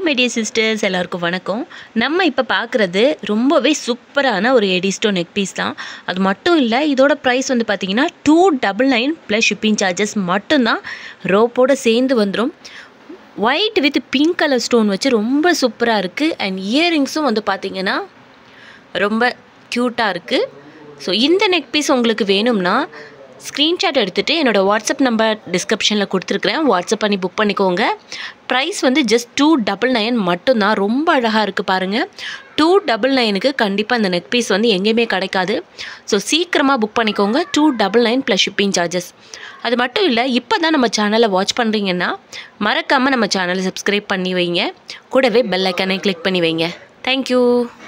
My dear sisters, எல்லாருக்கும் வணக்கம். நம்ம இப்போ பார்க்குறது ரொம்பவே சூப்பரான ஒரு எடி ஸ்டோன் நெக் பீஸ் தான். அது மட்டும் இல்லை, இதோட ப்ரைஸ் வந்து பார்த்தீங்கன்னா 299 ப்ளஸ் ஷிப்பிங் சார்ஜஸ் மட்டும்தான். ரோப்போடு சேர்ந்து வந்துடும். White with pink colour stone வச்சு ரொம்ப சூப்பராக இருக்குது. அண்ட் இயரிங்ஸும் வந்து பார்த்திங்கன்னா ரொம்ப க்யூட்டாக இருக்குது. ஸோ இந்த நெக் பீஸ் உங்களுக்கு வேணும்னா ஸ்க்ரீன்ஷாட் எடுத்துகிட்டு என்னோடய வாட்ஸ்அப் நம்பர் டிஸ்கிரிப்ஷனில் கொடுத்துருக்குறேன். வாட்ஸ்அப் பண்ணி புக் பண்ணிக்கோங்க. ப்ரைஸ் வந்து ஜஸ்ட் 299 மட்டும்தான். ரொம்ப அழகாக இருக்குது பாருங்கள். 299க்கு கண்டிப்பாக இந்த நெக் பீஸ் வந்து எங்கேயுமே கிடைக்காது. ஸோ சீக்கிரமாக புக் பண்ணிக்கோங்க. 299 ப்ளஸ் ஷிப்பிங் சார்ஜஸ். அது மட்டும் இல்லை, இப்போ தான் நம்ம சேனலை வாட்ச் பண்ணுறீங்கன்னா மறக்காமல் நம்ம சேனலை சப்ஸ்கிரைப் பண்ணி வைங்க. கூடவே பெல் ஐக்கானை கிளிக் பண்ணி வைங்க. தேங்க்யூ.